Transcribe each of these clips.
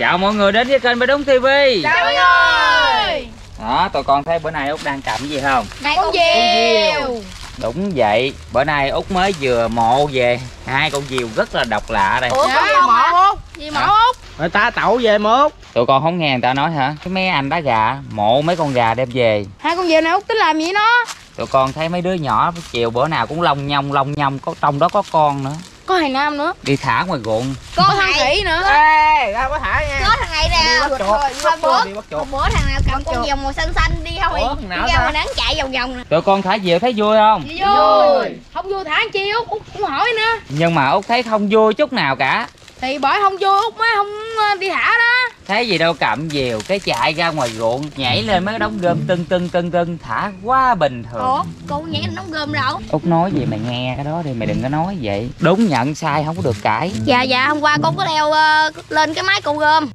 Chào mọi người đến với kênh Ba Đúng TV. Chào mọi người. Đó, tụi con thấy bữa nay Út đang cầm cái gì không? Con diều. Đúng vậy, bữa nay Út mới vừa mộ về 2 con diều rất là độc lạ đây. Ủa con gì mộ Út? Gì mộ Út? Người ta tậu về mà Út. Tụi con không nghe người ta nói hả? Cái mấy anh đá gà mộ mấy con gà đem về. 2 con diều này Út tính làm gì nó? Tụi con thấy mấy đứa nhỏ chiều bữa nào cũng lông nhông, có trong đó có con nữa. Có thằng nam nữa. Đi thả ngoài ruộng. Có thằng khỉ nữa. Ê, ra có thả nha. Có thằng này nè. Một bữa thằng nào cầm con diều màu xanh xanh đi không? Đi ra ngoài nắng chạy vòng vòng nè. Tụi con thả diều thấy vui không? Vui. Không vui thả chi Út? Út cũng hỏi nữa. Nhưng mà Út thấy không vui chút nào cả. Thì bởi không vui Út mới không đi thả đó. Thấy gì đâu cầm diều cái chạy ra ngoài ruộng nhảy lên mấy cái đống gom tưng thả quá bình thường. Ủa con nhảy lên đống gom đâu? Út nói gì mày nghe cái đó đi, mày đừng có nói vậy. Đúng nhận sai không có được cãi. Dạ hôm qua con có leo lên cái máy cậu gom.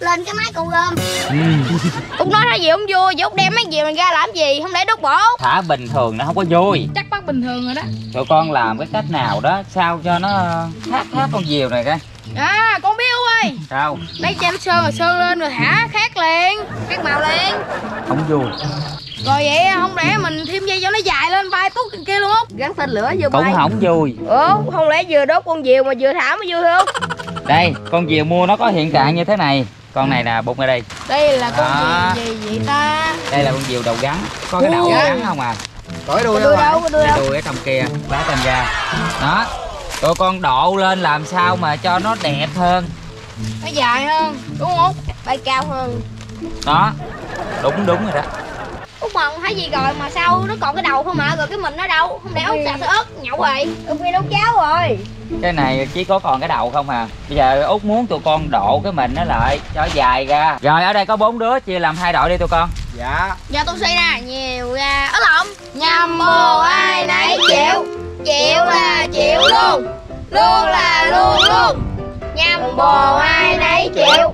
Út nói thả diều không vui, vậy Út đem mấy diều này ra làm gì? Không để đốt bỏ. Thả bình thường nó không có vui. Chắc bắt bình thường rồi đó. Tụi con làm cái cách nào đó sao cho nó khác con diều này coi. À con biết Út ơi. Sao? Lấy cho nó sơn lên rồi thả khác liền. Khác màu liền. Không vui. Rồi vậy không lẽ mình thêm dây cho nó dài lên vai tút kia luôn Út? Gắn tên lửa vô Cũng bay. không vui. Ủa không lẽ vừa đốt con diều mà vừa thả mới vui không? Đây con diều mua nó có hiện trạng như thế này. Con này nè, bụng ở đây. Đây là con Đó. gì vậy ta? Đây là con diều đầu gắn. Có cái đầu gắn không à? Cởi đuôi Đuôi đâu? Cái đuôi ở trong kia, bá tên ra. Đó. Tụi con độ lên làm sao mà cho nó đẹp hơn. Nó dài hơn, đúng không? Bay cao hơn. Đó. Đúng rồi đó. Út mà không thấy gì rồi mà sao nó còn cái đầu không mà rồi cái mình nó đâu? Không lẽ Út xào ớt nhậu rồi. Út đi nấu cháo rồi. Cái này chỉ có còn cái đầu không à. Bây giờ Út muốn tụi con độ cái mình nó lại cho dài ra. Rồi ở đây có 4 đứa chia làm 2 đội đi tụi con. Dạ. Giờ tôi suy nè, nhiều ra ớt lộn. Nhầm bồ ai nấy chịu. Chịu là chịu luôn. Luôn là luôn. Nhầm bồ ai nấy chịu.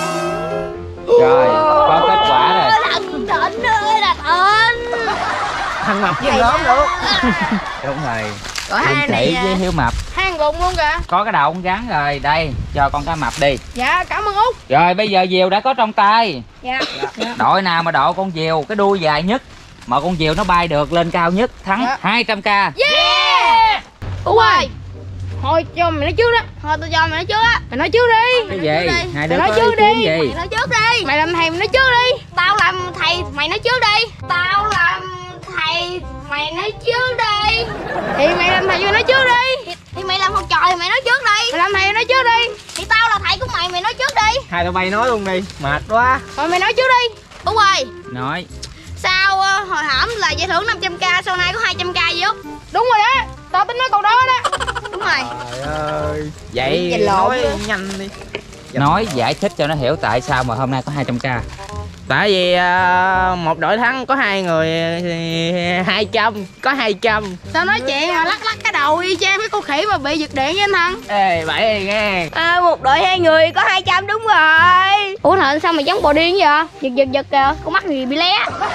Rồi có kết quả rồi. Thằng Thịnh ơi là Thịnh. Thằng mập với lớn luôn. Đúng rồi. Có hai Chị với Hiếu mập. Hang gục luôn kìa. Có cái đầu ông gắn rồi. Đây cho con cá mập đi. Dạ cảm ơn Út. Rồi bây giờ diều đã có trong tay. Dạ. Đội nào mà độ con diều cái đuôi dài nhất mà con diều nó bay được lên cao nhất thắng 200k. Yeah. Út ơi. Thôi cho mày nói trước đó. Thôi tôi cho mày nói trước á. Mày nói trước đi. Cái gì? Hai đứa Mày nói có trước ý kiến đi. gì? Mày nói trước đi. Mày làm thầy mày nói trước đi. Tao làm thầy mày nói trước đi. Tao làm thầy mày nói trước đi. Thì mày làm thầy mày nói trước đi. Thì mày làm học trò thì mày nói trước đi. Mày làm thầy mày nói trước đi. Thì tao là thầy của mày nói trước đi. Hai tụi bay nói luôn đi, mệt quá. Rồi mày nói trước đi. Út ơi, Nói. sao hồi hổm là giải thưởng 500k, sau này có 200k gì Út? Đúng rồi đó. Tao tính nói câu đó đó. Đúng rồi. Trời ơi. Vậy Nhìn lộn nói luôn. nhanh đi. Nói giải thích cho nó hiểu tại sao mà hôm nay có 200k. Tại vì một đội thắng có 2 người thì 200, có 200. Tao nói chuyện mà lắc cái đầu y chang mấy con khỉ mà bị giật điện với anh Thắng. Ê, bảy đi nghe. Một đội 2 người có 200 đúng rồi. Ủa Thịnh sao mày giống bò điên vậy? Giật kìa, con mắt gì bị lé.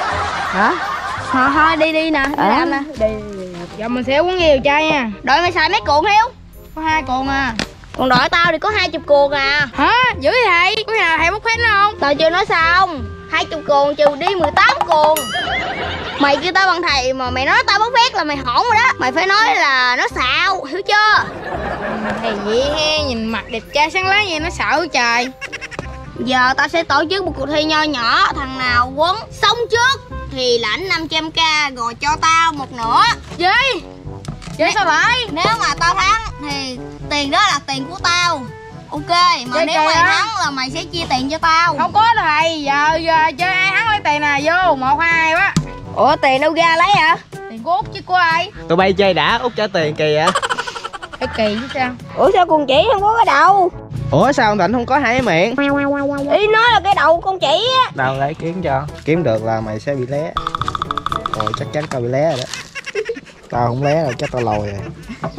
Hả? Thôi đi nè, đi làm nè. Giờ mình sẽ uống nhiều chai nha. Đội mày xài mấy cuộn Hiếu? Có 2 cuộn à. Còn đội tao thì có 20 cuộn à. Hả? Dữ vậy thầy? Có khi nào thầy bốc phét nữa không? Tao chưa nói xong. 20 cuộn trừ đi 18 cuộn. Mày kêu tao bằng thầy mà mày nói tao bốc phét là mày hỏng rồi đó. Mày phải nói là nó xạo, hiểu chưa? Thầy vậy he, nhìn mặt đẹp trai sáng láng vậy nó sợ trời. Giờ tao sẽ tổ chức một cuộc thi nho nhỏ. Thằng nào quấn sống trước thì lãnh 500k rồi cho tao một nửa. Gì? Vậy sao lại? Nếu mà tao thắng thì tiền đó là tiền của tao. Ok, mà Chơi nếu mày kìa. thắng là mày sẽ chia tiền cho tao. Không có đâu thầy. Giờ chơi ai thắng lấy tiền nè. Vô 1, 2 quá. Ủa tiền đâu ra lấy hả? Tiền của Út chứ của ai? Tụi bay chơi đã, Út trả tiền kìa. Cái kỳ chứ sao? Ủa sao con chỉ không có cái đầu? Ủa sao ông Thịnh không có 2 miệng? Ý nói là cái đầu con chỉ á. Đâu lấy kiếm cho. Kiếm được là mày sẽ bị lé. Rồi chắc chắn tao bị lé rồi đó. Tao không lé rồi chắc tao lòi rồi.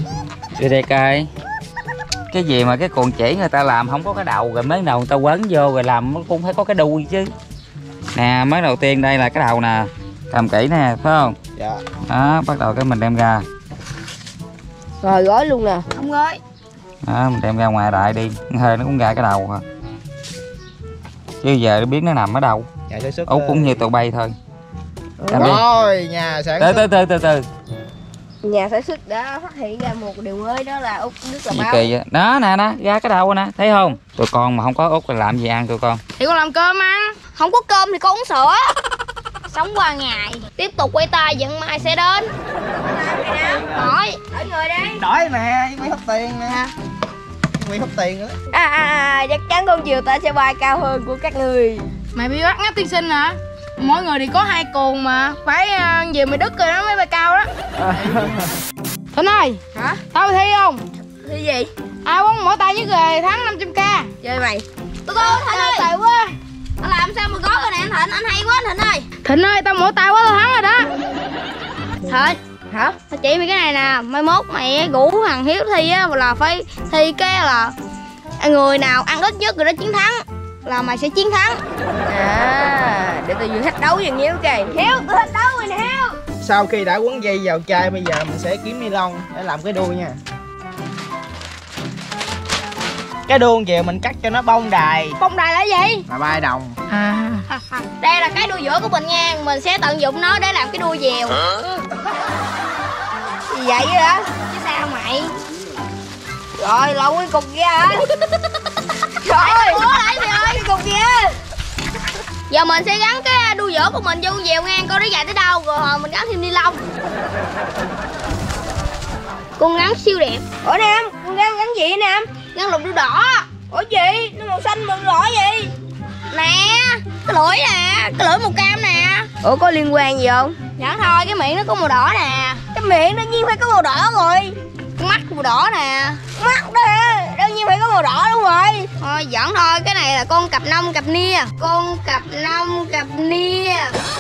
Đi đây coi. Cái gì mà cái cuộn chỉ người ta làm không có cái đầu rồi mấy đầu người ta quấn vô rồi làm nó cũng phải có cái đuôi chứ. Nè mới đầu tiên đây là cái đầu nè. Cầm kỹ nè phải không? Dạ. Đó bắt đầu cái mình đem ra. Rồi gói luôn nè. Không gói. Đó mình đem ra ngoài đại đi. Hơi nó cũng ra cái đầu à. chứ giờ biết nó nằm ở đâu. Nhà sản xuất Út cũng như tụi bay thôi. Rồi nhà sản xuất. Từ Nhà sản xuất đã phát hiện ra một điều mới, đó là Út nước là gì báo. kỳ vậy? Đó nè ra cái đầu nè, thấy không? Tụi con mà không có Út là làm gì ăn tụi con? Thì con làm cơm ăn. Không có cơm thì con uống sữa. Sống qua ngày. Tiếp tục quay tay giận mai sẽ đến. Hỏi ở người đây. Đổi nè, Nguyên hấp tiền nè. Nguyên hấp tiền nữa. Chắc chắn con chiều ta sẽ bay cao hơn của các người. Mày bị bắt ngáp tiên sinh hả? Mỗi người thì có 2 cuồng mà. Phải về mày đứt rồi đó mới bay cao đó. Thịnh ơi. Hả? Tao thi không? Thi gì? Ai muốn mỗi tay với người thắng 500k. Chơi mày. Tôi Thịnh ơi. Tài quá. Tao làm sao mà có rồi nè anh Thịnh, anh hay quá anh Thịnh ơi. Thịnh ơi, tao mỗi tay quá tao thắng rồi đó. Thôi. Hả? Tao chỉ mày cái này nè, mai mốt mày rủ thằng Hiếu thi á là phải thi cái là người nào ăn ít nhất người đó chiến thắng, là mày sẽ chiến thắng. Để tao vừa thách đấu với Hiếu kìa. Hiếu, tao thách đấu rồi nè Hiếu. Sau khi đã quấn dây vào chai, bây giờ mình sẽ kiếm ni lông để làm cái đuôi nha. Cái đuôi về mình cắt cho nó bông đài. Bông đài là gì? Là 3 đồng. Đây là cái đuôi giữa của mình nha, mình sẽ tận dụng nó để làm cái đuôi dèo. Gì vậy đó? Chứ sao mày? Rồi, lộn cái cục kia hả? Rồi, cố lại mày ơi, cái cục kia. Giờ mình sẽ gắn cái đuôi giữa của mình vô con dèo ngang, coi nó dài tới đâu, rồi mình gắn thêm ni lông. Con gắn siêu đẹp. Ủa Nam, con gắn gì vậy Nam? Gắn lục đuôi đỏ. Ủa gì? Nó màu xanh màu đỏ gì? Nè, cái lưỡi nè, cái lưỡi màu cam nè. Ủa có liên quan gì không? Dạ thôi, cái miệng nó có màu đỏ nè. Cái miệng đương nhiên phải có màu đỏ rồi. Cái mắt màu đỏ nè. Mắt đó đương nhiên phải có màu đỏ đúng rồi. Thôi giỡn thôi, cái này là con cặp nông cặp nia. Con cặp nông cặp nia.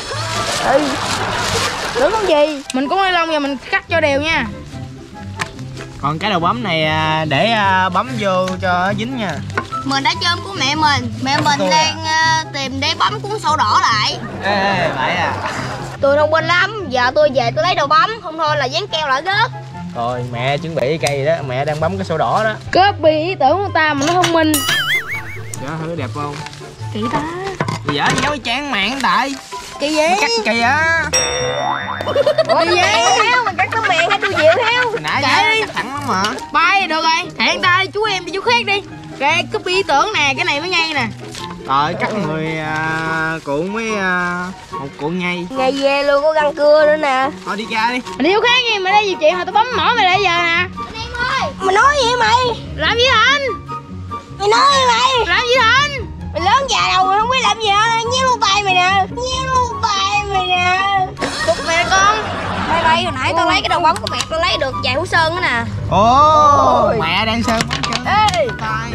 Tưởng con gì? Mình có ni lông và mình cắt cho đều nha. Còn cái đầu bấm này để bấm vô cho dính nha. Mình đã chôm của mẹ mình đang tìm để bấm cuốn sổ đỏ lại. Ê, vậy à. Tôi thông minh lắm, giờ tôi về tôi lấy đầu bấm, không thôi là dán keo lại rớt. Rồi mẹ chuẩn bị cái cây đó, mẹ đang bấm cái sổ đỏ đó. Copy ý tưởng của ta mà nó thông minh. Dạ thử đẹp không? Kỳ ta. Dở gì dấu chán mạng tại. Kỳ gì? Cắt kỳ á. Ủa gì vậy? Heo, mình cắt tấm miệng hay tôi dịu heo? Hồi nãy Chạy cắt thẳng lắm mà. Bay được rồi. Hẹn ta chú em đi chú khác đi. Cái copy ý tưởng nè, cái này mới ngay nè. Rồi cắt 10 cuộn với một cuộn nhây. Ngày về luôn có răng cưa nữa nè. Thôi đi ra đi. Mày đi chú khác gì, mày đây gì chuyện hồi tao bấm mỏ mày lại giờ nè. Em ơi, mày nói gì vậy mày? Làm gì Thịnh? Mày nói gì mày? Làm gì Thịnh? Mày lớn già đầu mày không biết làm gì hả? Nhéo luôn tay mày nè. Nhéo luôn tay mày nè. Cục mẹ con. Mày đây hồi nãy tao lấy cái đầu bấm của mẹ tao lấy được vài hũ sơn nữa nè. Ồ, mẹ đang sơn bóng chân. Ê. Tay.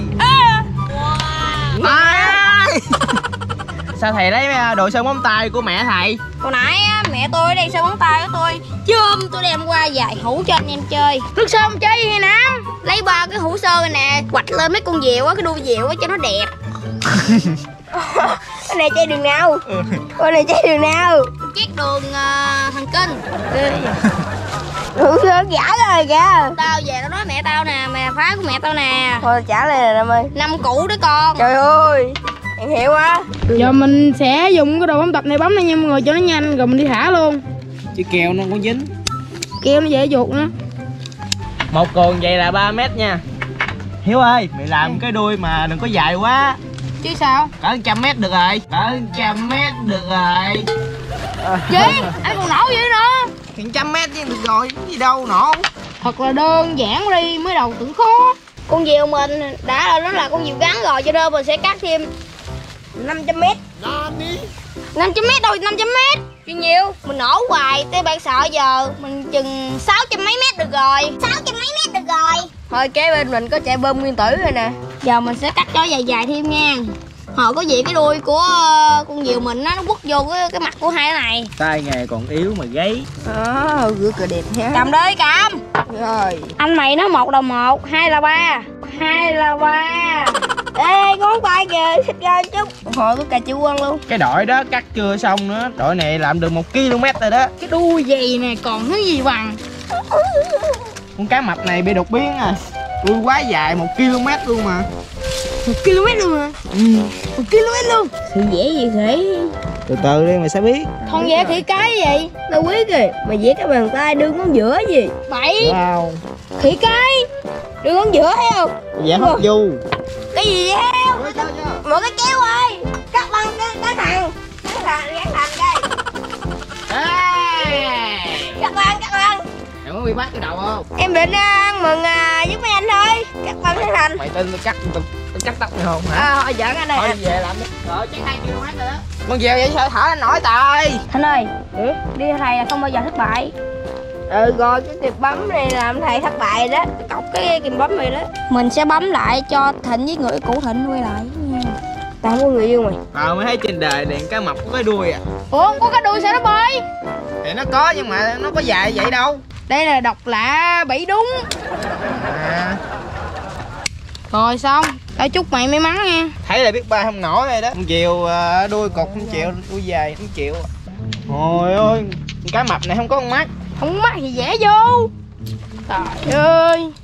Wow. Sao thầy lấy đồ sơn móng tay của mẹ thầy? Hồi nãy á, mẹ tôi đây sơn móng tay của tôi chôm tôi đem qua vài hũ cho anh em chơi. Nước sơn chơi gì vậy Nam? Lấy 3 cái hũ sơn này nè, quạch lên mấy con diều á, cái đuôi diều á cho nó đẹp. Cái này chơi đường nào? Cái này chơi đường nào? Chiếc đường thần kinh. Hũ sơn giả rồi kìa. Tao về tao nói mẹ tao nè, mẹ phá của mẹ tao nè. Thôi trả lên nè Nam ơi. 5 củ đó con. Trời ơi, em hiểu quá. Giờ mình sẽ dùng cái đồ bấm tập này bấm này nha mọi người cho nó nhanh rồi mình đi thả luôn. Chứ keo nó có dính. Keo nó dễ chuột nữa. Một cuộn vậy là 3 mét nha. Hiếu ơi, mày làm cái đuôi mà đừng có dài quá. Chứ sao? Cỡ 100 mét được rồi. Cỡ 100 mét được rồi. Gì? Anh còn nổ vậy nữa? 100 mét chứ được rồi, gì đâu nổ. Thật là đơn giản đi, mới đầu tưởng khó. Con diều mình đã là nó là con diều gắn rồi cho nên mình sẽ cắt thêm 500 mét. 500 mét đâu 500 mét. Chứ nhiều, mình nổ hoài tới bạn sợ giờ mình chừng 600 mấy mét được rồi. 600 mấy mét được rồi. Thôi kế bên mình có chạy bơm nguyên tử rồi nè. Giờ mình sẽ cắt cho dài dài thêm nha. Hồi có gì cái đuôi của con diều mình nó quất vô cái mặt của hai cái này. Tay nghề còn yếu mà gáy. Rửa cờ đẹp ha. Cầm đi cầm. Rồi. Anh mày nói 1 là 1, 2 là 3. 2 là 3. Ê ngón tay kìa, xịt ra chút. Hồi có cà chua quân luôn. Cái đội đó cắt chưa xong nữa. Đội này làm được 1 km rồi đó. Cái đuôi gì nè còn thứ gì bằng. Con cá mập này bị đột biến à. Đuôi quá dài 1 km luôn mà. 1 km luôn hả? 1 km luôn. Sự vẽ gì Khỉ? Từ từ đi mày sẽ biết. Con vẽ khỉ cái gì? Tao biết rồi, mày vẽ cái bàn tay đưa ngón giữa gì? Bậy. Wow. Khỉ cái. Đưa ngón giữa thấy không? Vẽ hấp du. Cái gì vậy heo? Một cái kéo ơi. Cắt bằng cái thằng. Cái thằng gắn thành đây. Cắt bằng. Mày muốn bị bắt cái đầu không? Em định mừng giúp mấy anh thôi. Cắt bằng cái thành. Mày tin tôi cắt tóc mày không hả? Thôi giỡn anh Thôi ơi. đi về làm đi. Rồi chắc 2 km rồi đó. Con dèo vậy sao thở anh nổi tài. Thanh ơi, đi theo thầy là không bao giờ thất bại. Rồi cái kìm bấm này làm thầy thất bại đó. Cọc cái kìm bấm này đó. Mình sẽ bấm lại cho Thịnh với người cũ Thịnh quay lại nha. Tao không có người yêu mày. Mới thấy trên đời đèn cá mập có cái đuôi à. Ủa không có cái đuôi sao nó bơi? Thì nó có nhưng mà nó có dài vậy đâu. Đây là độc lạ bẫy đúng. À, Rồi xong, tao chúc mày may mắn nha. thấy là biết bay không nổi rồi đó. Con chiều đuôi cục không chịu, đuôi dài không chịu. Trời ơi, con cá mập này không có con mắt. Không có mắt thì vẽ vô. Trời ơi.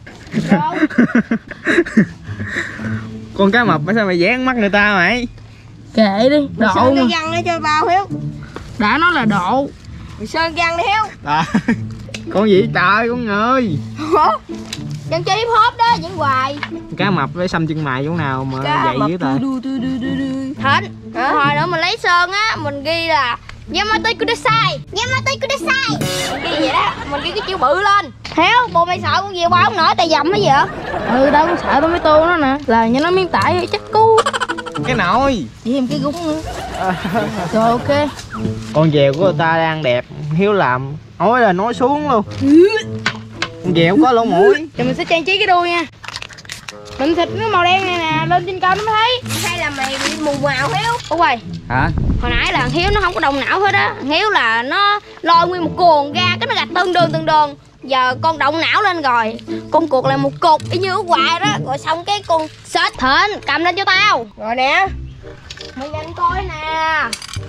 Con cá mập sao mày vẽ con mắt người ta mày? Kệ đi, độ Sơn mà. cái răng để cho tao Hiếu. Đã nói là độ. Mày sơn răng đi Hiếu. À, con gì trời con ơi. Dân chơi hip hop đó, vẫn hoài. Cá mập với xăm chân mày chỗ nào mà Cá vậy mập dữ ta? Thịnh, hồi nữa mình lấy sơn á, mình ghi là Yamato Kudasai. Yamato Kudasai. Mình ghi vậy đó, mình ghi cái chữ bự lên. Hiếu, bộ mày sợ con gì bao không nổi tay dầm hay gì vậy? Tao cũng sợ tao mới tô nó nè. Là cho nó miếng tải chắc cú. Cái nồi. Chỉ thêm cái gúng nữa. Rồi ok. Con dèo của người ta đang đẹp, Hiếu làm nói là nói xuống luôn. Con dèo có lỗ mũi. Rồi mình sẽ trang trí cái đuôi nha. Mình thịt nó màu đen này nè, lên trên cao nó mới thấy. Hay là mày bị mù màu Hiếu? Ủa quầy, Hả? hồi nãy là Hiếu nó không có động não hết á. Hiếu là nó lôi nguyên một cuồng ra, cái nó gạch từng đường. Giờ con động não lên rồi. Con cuộc là một cục y như ở ngoài đó. Rồi xong cái con xết Thịnh, cầm lên cho tao. Rồi nè. Mày nhanh coi nè.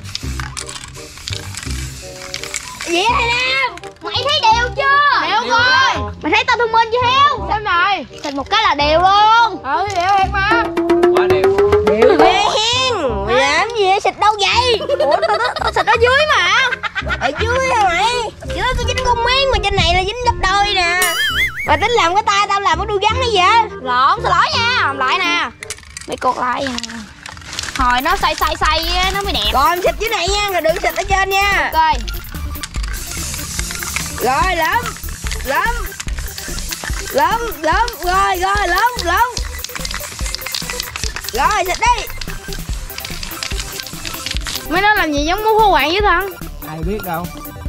Vậy thầy Nam, mày thấy đều chưa? Đều coi. Mày thấy tao thông minh chưa Hiếu? Xem rồi. Thịt một cái là đều luôn. Đều thiệt mà. Quá đẹp. Đều hen. Mày làm gì vậy? Xịt đâu vậy? Ủa tao xịt ở dưới mà. Ở dưới hả mày? Dưới có dính con miếng mà trên này là dính gấp đôi nè. Mày tính làm cái tay tao làm cái đuôi gắn hay vậy? Lộn, xin lỗi nha. Làm lại nè. Mày cột lại nè. Hồi nó xay nó mới đẹp. Còn xịt dưới này nha, rồi đừng xịt ở trên nha. Ok. Rồi lớn. Rồi lớn. Rồi xịt đi. Mấy nó làm gì giống bún phô quạng với thân. Ai biết đâu.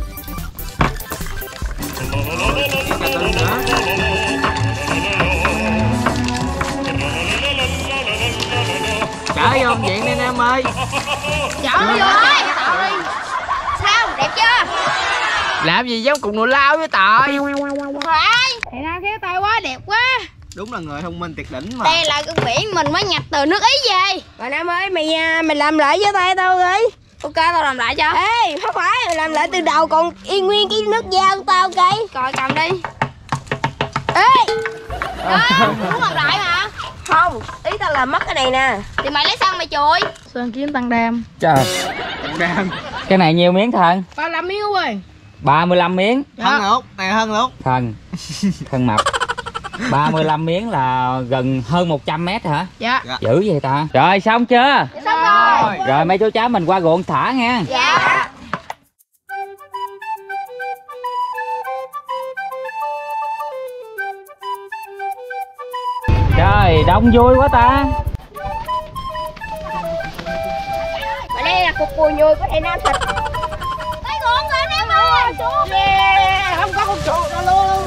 Chở vô viện đi Nam ơi. Chở vô đi. Sao đẹp chưa? Làm gì giống cục nồi lao với tội. Phải. Thì ra khéo tay quá, đẹp quá. Đúng là người thông minh tuyệt đỉnh mà. Đây là con biển mình mới nhập từ nước Ý về. Rồi Nam ơi, mày làm lại với tay tao đi. Ok, tao làm lại cho. Ê, không phải, mày làm lại từ đầu còn y nguyên cái nước dao của tao cây. Coi cầm đi. Ê, Muốn làm lại mà. không, ý tao làm mất cái này nè. Thì mày lấy xăng mày chùi. Sơn kiếm tăng đam. Trời. Cái này nhiêu miếng Thần? 35 miếng ơi. 35 miếng. Hơn lúc, này hơn lúc. Thân mập. 35 miếng là gần hơn 100 mét hả? Dạ. Dữ vậy ta. Rồi xong chưa? Xong rồi. Rồi mấy chú cháu mình qua ruộng thả nha. Dạ. Trời đông vui quá ta. Và đây là cục cùi nhùi của thầy Nam thịt. Cái ruộng rồi Nam ơi. Yeah, không có con chuột đâu luôn.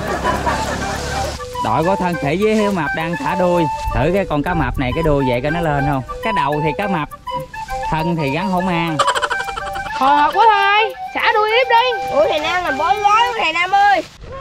Đội của Thân Khỉ với Hiếu Mập đang thả đuôi. Thử cái con cá mập này cái đuôi vậy coi nó lên không. Cái đầu thì cá mập, thân thì gắn hổ mang. Hồi hộp quá thôi. Xả đuôi tiếp đi. Ủa thầy Nam làm bói gói của thầy Nam ơi.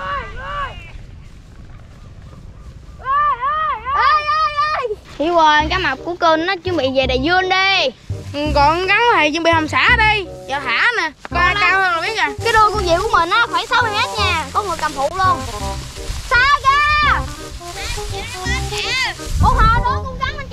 Hiếu ơi, cá mập của cưng nó chuẩn bị về Đại Dương đi. Còn gắn thầy chuẩn bị hầm xả đi. Giờ thả nè. Coi cao hơn là biết à. Cái đuôi con diều của mình á khoảng 60 m nha. Có người cầm phụ luôn. Sao kìa. Ủa hồi nữa con gắn bên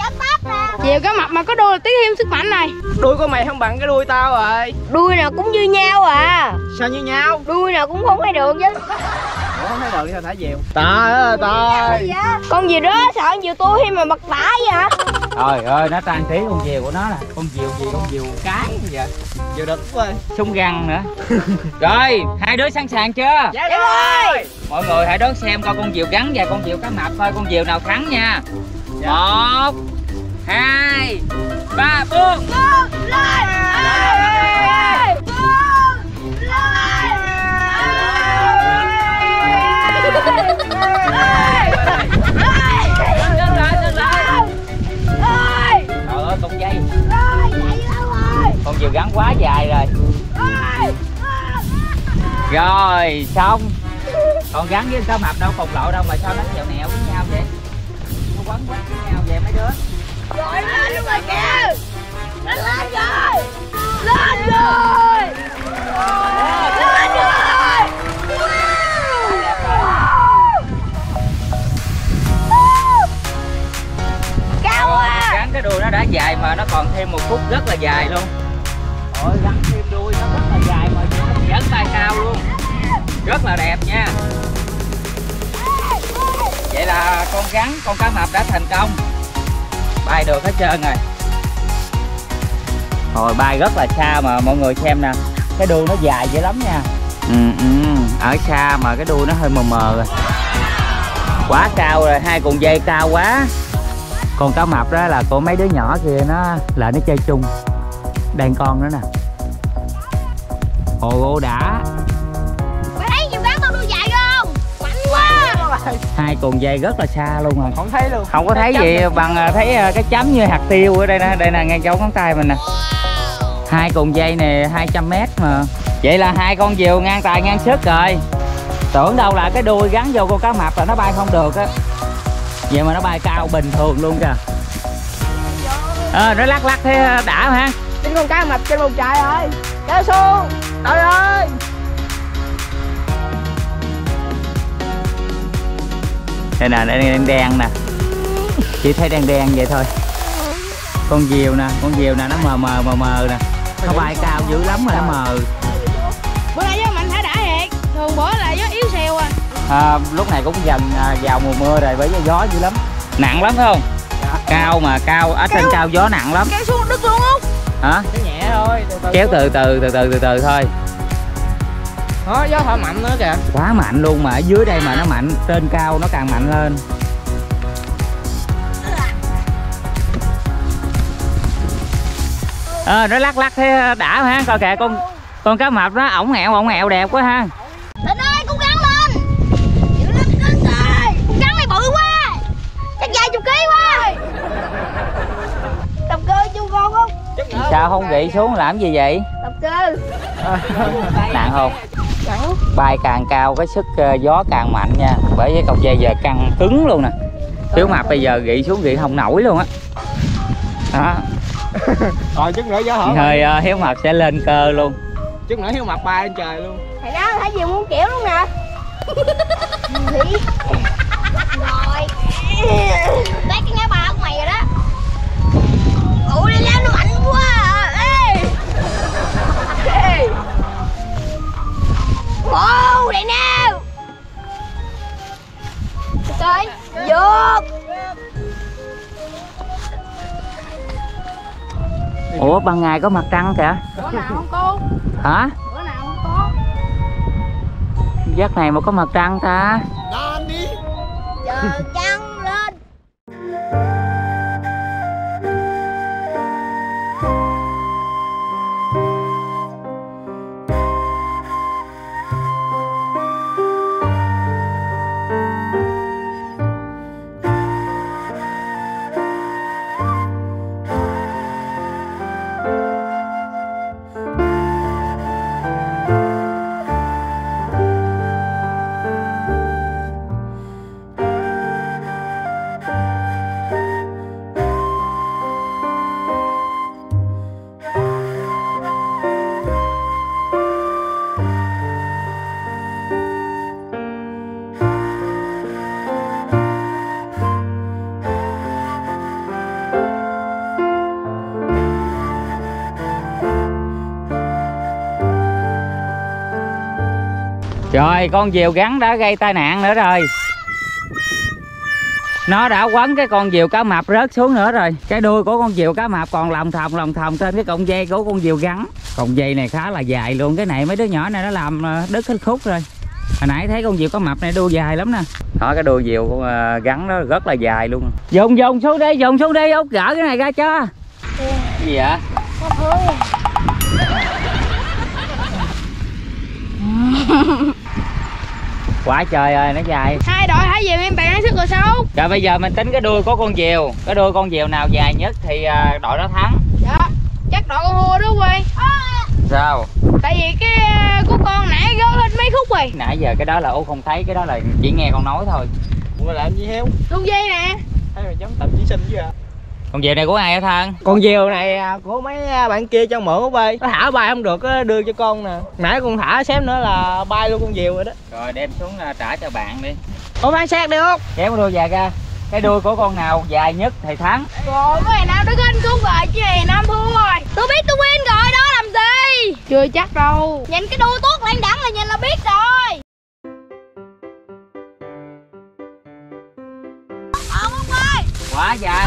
Nhiều cá mập mà có đuôi là tí thêm sức mạnh này. Đuôi của mày không bằng cái đuôi tao rồi. Đuôi nào cũng như nhau à. Sao như nhau? Đuôi nào cũng không thấy đường chứ. Ủa không thấy được sao thả diều? Ta ơi. Con gì đó sợ con diều tôi khi mà bật tả vậy hả? Trời ơi, nó trang trí con diều của nó nè. Con diều gì? Con diều cái gì vậy? Diều đực quá. Súng găng nữa. Rồi, hai đứa sẵn sàng chưa? Dạ rồi. Mọi người hãy đón xem coi con diều gắn và con diều cá mập coi con diều nào thắng nha. 1 2 3 buông. Trời ơi, con dây. Con diều gắn quá dài rồi. Rồi, xong. Còn gắn với cá mập đâu cùng lộ đâu mà sao nó nhẹo nẹo với nhau vậy? Nó quấn quấn với nhau vậy mấy đứa. Rồi lên luôn rồi kìa. Nó lên rồi. Lên rồi. Lên rồi. Cao à. Gắn cái đuôi nó đã dài mà nó còn thêm một phút rất là dài luôn. Ôi, gắn thêm đuôi nó rất là dài mà nó dẫn tay cao luôn. Rất là đẹp nha. Vậy là con gắn, con cá mập đã thành công. Bay được hết trơn rồi. Rồi bay rất là xa mà mọi người xem nè. Cái đuôi nó dài dữ lắm nha. Ở xa mà cái đuôi nó hơi mờ mờ rồi. Quá cao rồi, hai cuộn dây cao quá. Con cá mập đó là của mấy đứa nhỏ kia nó lại nó chơi chung. Đàn con nữa nè. Ồ đã. Mày thấy diều gắn tao đuôi dài không? Mạnh quá. Hai cuộn dây rất là xa luôn rồi. Không thấy luôn. Không có thấy gì bằng thấy cái chấm như hạt tiêu ở đây nè ngay chỗ ngón tay mình nè. Hai cuộn dây này 200 m mà. Vậy là hai con diều ngang tài ngang sức rồi. Tưởng đâu là cái đuôi gắn vô con cá mập là nó bay không được á. Vậy mà nó bay cao bình thường luôn kìa. Nó lắc lắc thế đã ha. Chính con cá mập trên bầu trời rồi. Kéo xuống. Trời ơi. Đây nè, đen đen nè. Chỉ thấy đen đen vậy thôi. Con diều nè nó mờ nè. Nó bay cao dữ lắm mà nó mờ. Bữa nay gió mạnh thả đã thiệt. Thường bữa là gió yếu xèo à. Lúc này cũng dần vào mùa mưa rồi bởi vì gió dữ lắm. Nặng lắm phải không? Dạ. Cao mà cao, ở trên cao gió nặng lắm. Kéo xuống đứt luôn không? Hả? Kéo nhẹ thôi. Kéo từ từ thôi. Đó, gió thổi mạnh nữa kìa. Quá mạnh luôn mà ở dưới đây mà nó mạnh, trên cao nó càng mạnh lên. Nó lắc lắc thế đã ha. Coi kìa con cá mập nó ổng ẹo đẹp quá ha. Thịnh ơi, con gắn lên. Chịu lên rồi. Con gắn này bự quá. Chắc vài chục ký quá. Tập cơ chu con không? Sao không gị xuống làm gì vậy? Tập cơ. Nặng không? Bay càng cao cái sức gió càng mạnh nha. Bởi vì cọc dây giờ căng cứng luôn nè. Thiếu mập bây giờ gị xuống gị không nổi luôn á. Đó. Rồi chút nữa gió hở. Hơi Hiếu Mập sẽ lên cơ luôn. Chút nữa Hiếu Mập bay lên trời luôn. Thầy đó thấy gì muốn kiểu luôn nè. Rồi. Đấy cái ngã ba của mày rồi đó. Ủa đi leo nó mạnh quá à. Ê. Wow, đây nào. Trời, vượt. Ủa ban ngày có mặt trăng kìa. Bữa nào không cô? Hả? Bữa nào không có? Giấc này mà có mặt trăng ta. Giờ trăng lên. Rồi con diều gắn đã gây tai nạn nữa rồi. Nó đã quấn cái con diều cá mập rớt xuống nữa rồi. Cái đuôi của con diều cá mập còn lòng thòng trên cái cọng dây của con diều gắn. Cọng dây này khá là dài luôn. Cái này mấy đứa nhỏ này nó làm đứt hết khúc rồi. Hồi nãy thấy con diều cá mập này đuôi dài lắm nè. Đó, cái đuôi diều gắn nó rất là dài luôn. Dùng xuống đi Út, gỡ cái này ra cho. Cái gì vậy? Quá trời ơi, nó dài. Hai đội hãy về em bạn sức rồi sao? Rồi bây giờ mình tính cái đuôi của con diều. Cái đuôi con diều nào dài nhất thì đội đó thắng. Dạ, chắc đội con hua đó quê. Sao? Tại vì cái của con nãy gớt hết mấy khúc rồi. Nãy giờ cái đó là Út không thấy, cái đó là chỉ nghe con nói thôi. Ủa làm gì heo? Con dây nè. Thấy rồi giống tầm thí sinh chứ à. Con diều này của ai hả Thân? Con diều này của mấy bạn kia cho mượn Út ơi. Nó thả bay không được đưa cho con nè. Nãy con thả xém nữa là bay luôn con diều rồi đó. Rồi đem xuống trả cho bạn đi. Ủa mang xác đi Út. Kéo cái đuôi dài ra. Cái đuôi của con nào dài nhất thì thắng. Rồi có ngày nào nó ganh khúc rồi chứ ngày năm thua rồi. Tôi biết tôi win rồi đó làm gì. Chưa chắc đâu. Nhìn cái đuôi tốt lan đẳng là nhìn là biết rồi. Quá dài.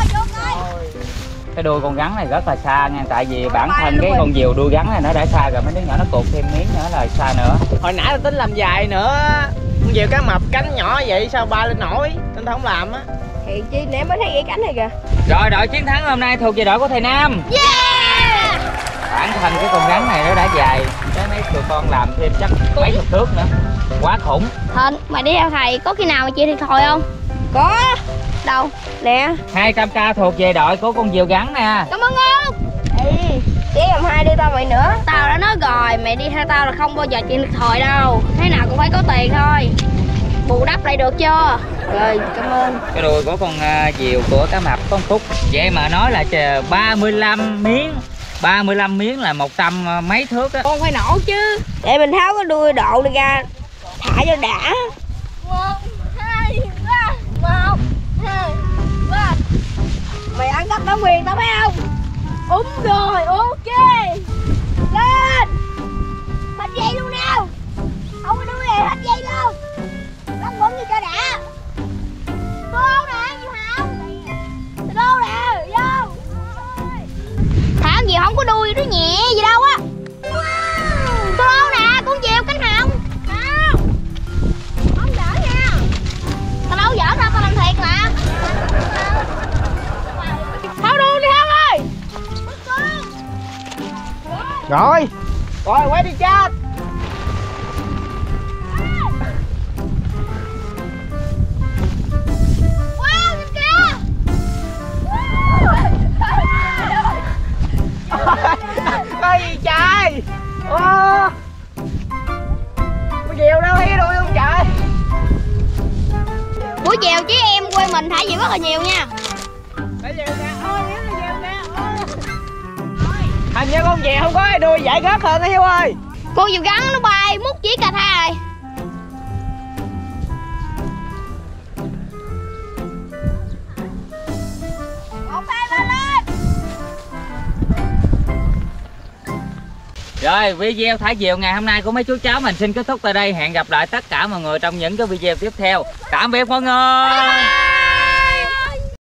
Cái đuôi con rắn này rất là xa nha. Tại vì bản thân cái con diều đuôi rắn này nó đã xa rồi. Mấy đứa nhỏ nó cột thêm miếng nữa là xa nữa. Hồi nãy tôi tính làm dài nữa. Con diều cá mập cánh nhỏ vậy sao bay lên nổi. Nên tôi không làm á. Thì chi nè mới thấy cái cánh này kìa. Rồi đội chiến thắng hôm nay thuộc về đội của thầy Nam. Yeah. Bản thân cái con rắn này nó đã dài. Cái mấy tụi con làm thêm chắc mấy chục thước nữa. Quá khủng. Thịnh, mày đi theo thầy có khi nào mày chịu thiệt thòi không? Có. Đâu? Nè. 200k thuộc về đội của con diều gắn nè. Cảm ơn ông. Ê, chỉ làm hai đi tao mày nữa. Tao đã nói rồi, mày đi theo tao là không bao giờ chịu thiệt thòi đâu. Thế nào cũng phải có tiền thôi. Bù đắp lại được chưa? Rồi, cảm ơn. Cái đuôi của con diều của cá mập có 1 phút. Vậy mà nói là 35 miếng. 35 miếng là 100 mấy thước á. Con phải nổ chứ. Để mình tháo cái đuôi độ đi ra. Thả cho đã. 1, 2, 3. 1, 2, 3. Mày ăn cắp bản quyền tao phải không? Đúng rồi, ok. Lên. Hết dây luôn nào. Không có đuôi này hết dây luôn. Bắt bấm đi cho đã. Vô nè, Diệu Hồng. Vô nè, vô. Thả gì không có đuôi, nó nhẹ gì đâu á. Vô nè, con diều cánh hồng. Không giỡn nha. Tao đâu giỡn đâu, tao làm thiệt mà. Tháo đuôi đi Hân ơi. Rồi. Rồi quay đi chết. Cái gì trời? Ô, con diều đâu thấy đuôi không trời? Buổi chiều chứ em quê mình thả diều rất là nhiều nha. Thả diều nè, ôi cái diều nè. Hình như con diều không có cái đuôi dễ gớt hơn đó Hiếu ơi. Con diều gắn nó bay mút chỉ cà tha rồi. Rồi video thả diều ngày hôm nay của mấy chú cháu mình xin kết thúc tại đây. Hẹn gặp lại tất cả mọi người trong những cái video tiếp theo. Tạm biệt mọi người.